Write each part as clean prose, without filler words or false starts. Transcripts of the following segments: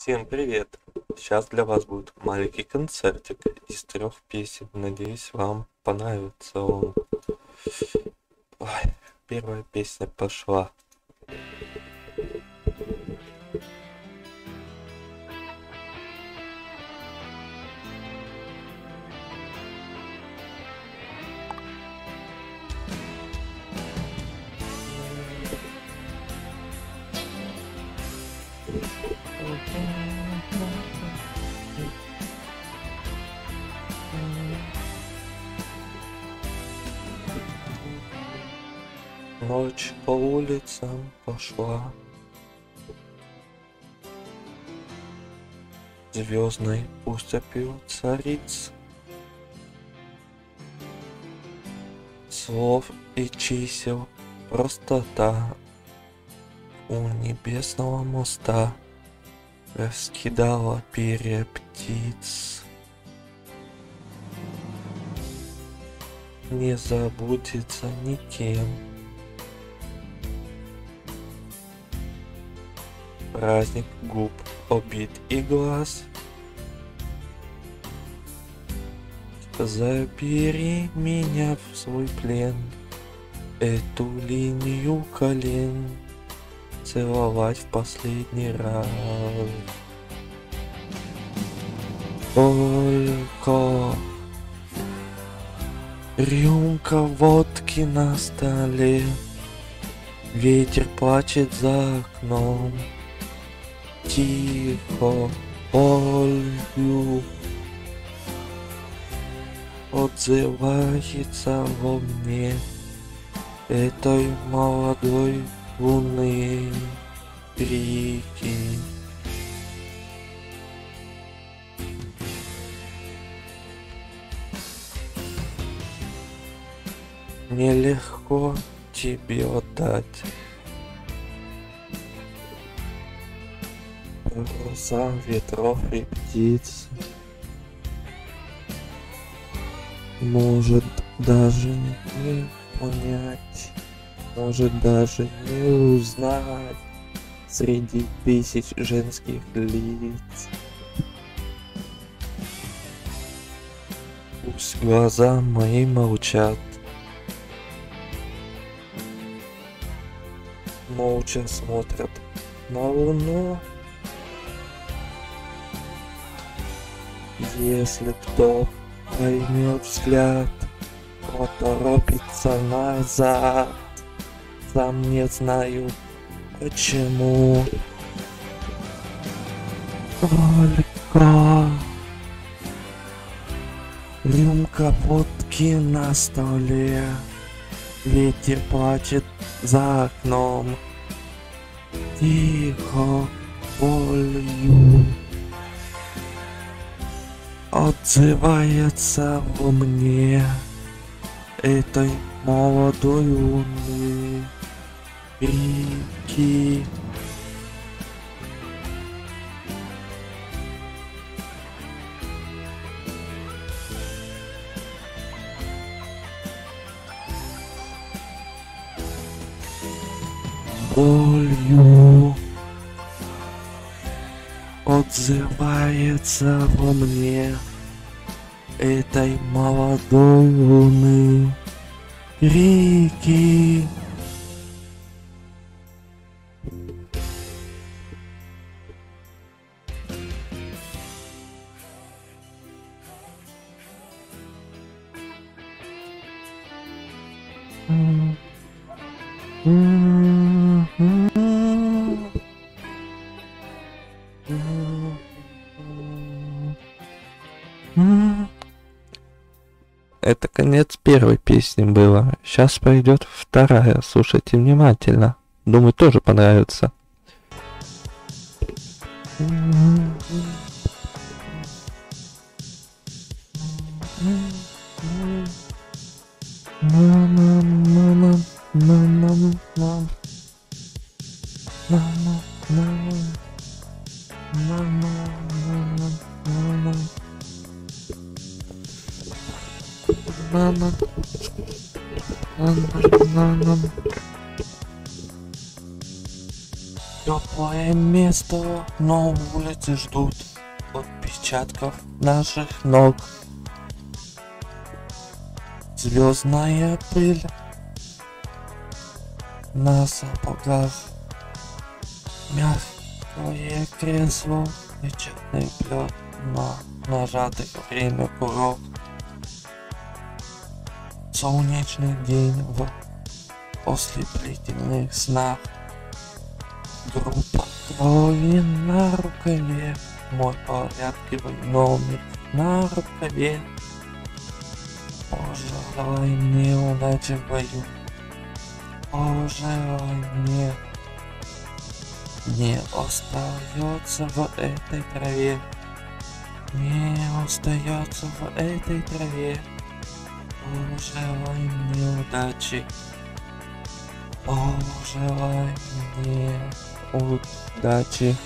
Всем привет! Сейчас для вас будет маленький концертик из 3 песен. Надеюсь, вам понравится он. Ой, первая песня пошла. Ночь по улицам пошла звездной поступью цариц, слов и чисел простота у небесного моста раскидала перья птиц. Не забудется никем праздник губ, обид и глаз. Забери меня в свой плен, эту линию колен целовать в последний раз. Только рюмка водки на столе, ветер плачет за окном. Тихо, болью отзывается во мне этой молодой луны крики. Нелегко тебе отдать паруса ветров и птиц. Может даже не понять, может даже не узнать среди тысяч женских лиц. Пусть глаза мои молчат, молча смотрят на луну. Если кто поймет взгляд, поторопится назад. Сам не знаю почему. Только рюмка водки на столе, ветер плачет за окном. Тихо, болью отзывается во мне этой молодой луны крики. Болью отзывается во мне этой молодой луны крики. Это конец первой песни было. Сейчас пойдет вторая. Слушайте внимательно. Думаю, тоже понравится. Теплое место, но улицы ждут отпечатков наших ног. Звездная пыль на сапогах, мягкое кресло, печатный плет на нажатый время курок. Солнечный день в ослепительных снах. Группа крови на рукаве, мой порядковый номер на рукаве. Пожелай мне удачи в бою, пожелай мне. Не остается в этой траве, не остается в этой траве. Пожелай мне удачи, пожелай мне удачи.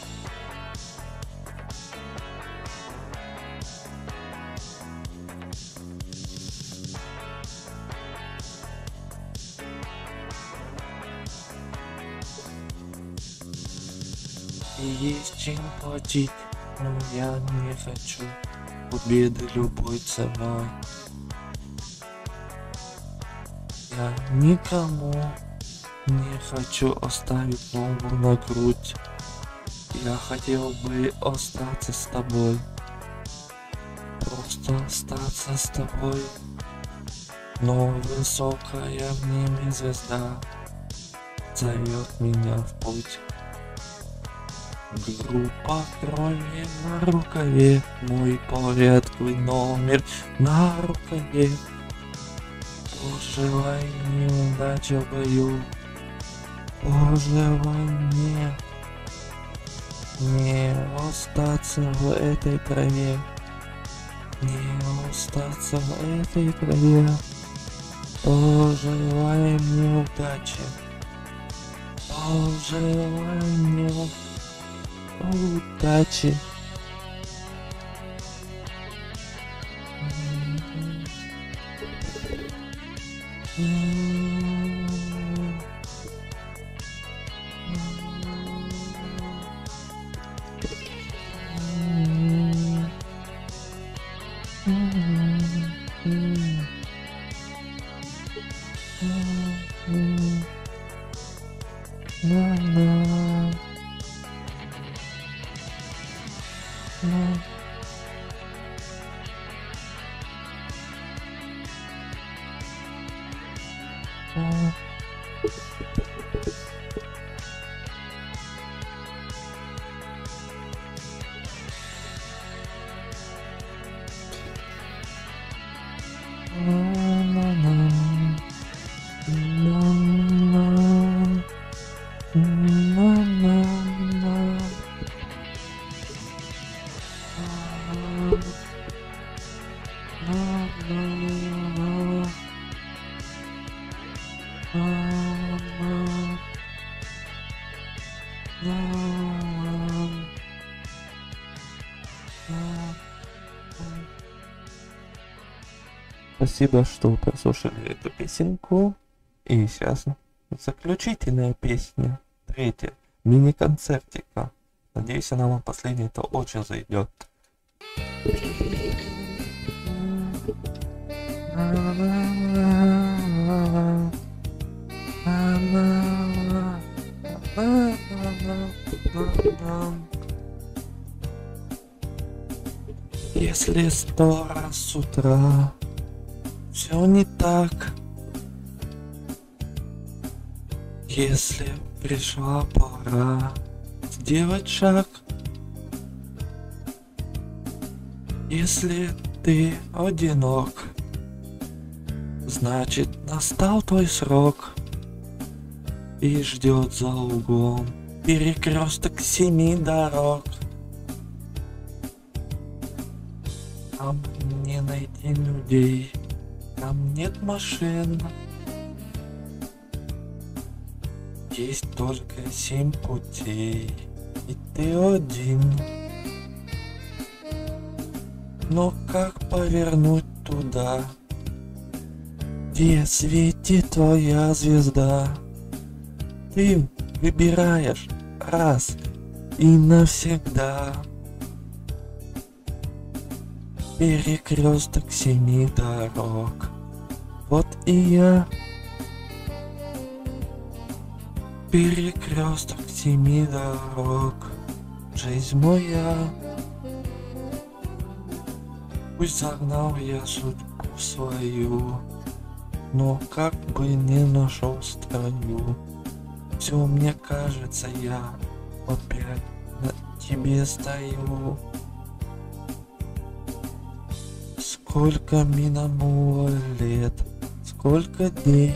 И есть чем платить, но я не хочу победы любой ценой. Я никому не хочу оставить ногу на грудь. Я хотел бы остаться с тобой, просто остаться с тобой. Но высокая в небе звезда зовет меня в путь. Группа крови на рукаве, мой порядковый номер на рукаве. Пожелай мне удачи в бою, пожелай мне не остаться в этой траве, не остаться в этой траве. Пожелай мне удачи, пожелай мне удачи. Спасибо, что прослушали эту песенку. И сейчас заключительная песня, третья, мини-концертика. Надеюсь, она вам последняя-то очень зайдет. Если 100 раз с утра все не так, если пришла пора сделать шаг, если ты одинок, значит настал твой срок, и ждет за углом перекресток 7 дорог. Там не найти людей, там нет машин, есть только 7 путей, и ты один. Но как повернуть туда, где светит твоя звезда? Ты выбираешь раз и навсегда. Перекресток 7 дорог. Вот и я. Перекресток 7 дорог. Жизнь моя. Пусть загнал я судьбу свою, но как бы не нашел строю. Все мне кажется, я опять на тебе стою. Сколько минуло лет, сколько дней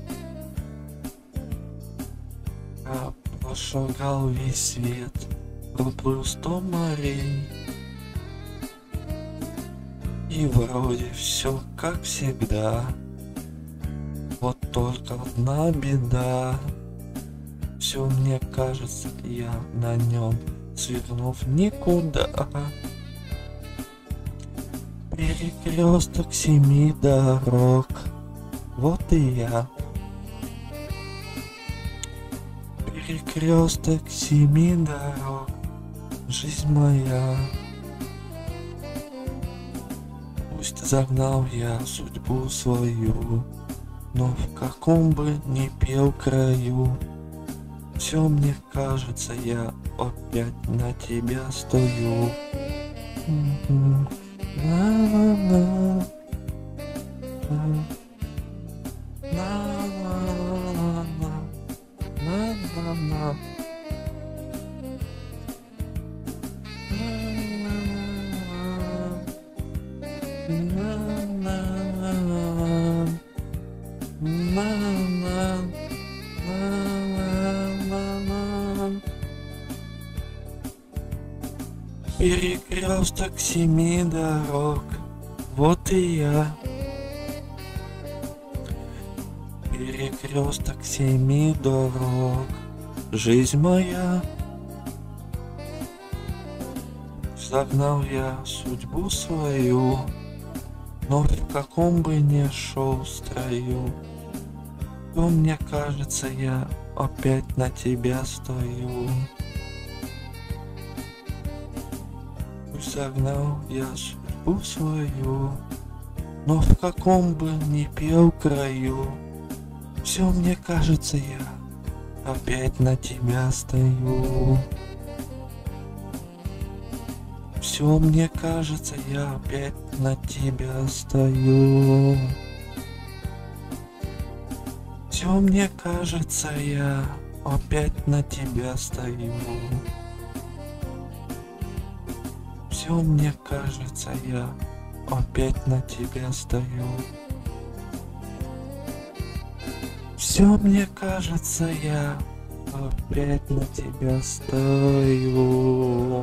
я прошагал весь свет, проплыл 100 морей. И вроде все как всегда, вот только одна беда. Все мне кажется, я на нем, свернув никуда. Перекресток 7 дорог, вот и я. Перекресток 7 дорог, жизнь моя. Пусть загнал я судьбу свою, но в каком бы ни пел краю, все мне кажется, я опять на тебя стою. На-на-на. На-на-на. На-на-на. Перекресток 7 дорог, вот и я. Перекресток 7 дорог, жизнь моя. Загнал я судьбу свою, но в каком бы ни шел строю, то мне кажется, я опять на тебя стою. Пусть загнал я судьбу свою, но в каком бы ни пел краю, все мне кажется, я опять на тебя стою. Все мне кажется, я опять на тебя стою. Все мне кажется, я опять на тебя стою. Все мне кажется, я опять на тебя стою. Все мне кажется, я опять на тебя стою.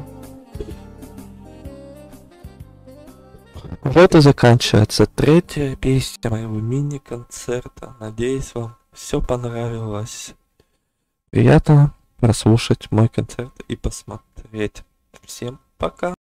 Вот и заканчивается третья песня моего мини-концерта. Надеюсь, вам все понравилось. Приятно прослушать мой концерт и посмотреть. Всем пока!